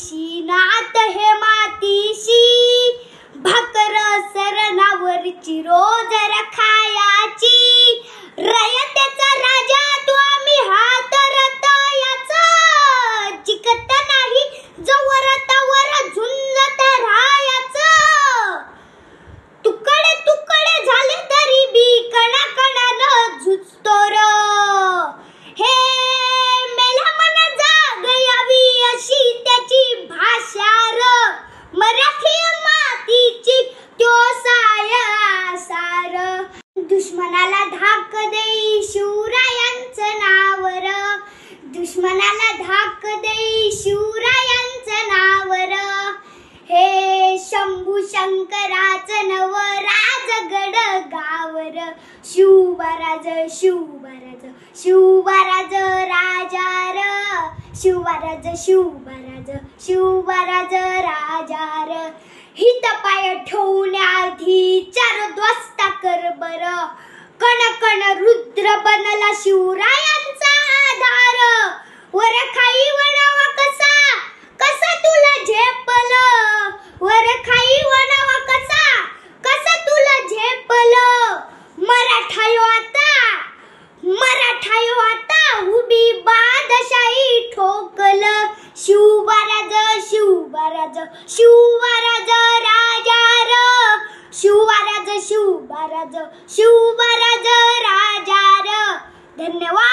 मातीशी नात हे मातीशी, भाकर सरणावरची रोज रखायाची, रयतेचा राजा तू आम्ही हात रतायाचा, जिकत नाही जवर तवर झुंजत राहायचं, तुकडे तुकडे झाले तरी बी कणा कणानं झुजतो र, हे मेला मन जाग यावी अशी त्याची भाषा र, मराठी मातीची त्यो साया सार, दुश्मनाला धाक देई शिवरायांचं नाव र, दुश्मनाला धाक देई शिवरायांचं नाव र, हे शंभू शंकराचं नव राजगड गावर, शिवबराज शिवबराज शिवबराज राजा र, शिवबराज शिवबराज शिवबराज राजा र, हित पाय ठेवण्याआधी चार ध्वस्ता कर बर, कण कण रुद्र बनला शिवरायांचा आधार, वर खाई वणावा कसा कसा तुला झेपल, वर खाई वणावा कसा कसा तुला झेपल, मराठायो आता उभी बादशाही ठोकल, शिवबराज शिवबराज शिवबराज राजा र, शिवबराज शिवबराज शिवबराज राजा र. धन्यवाद.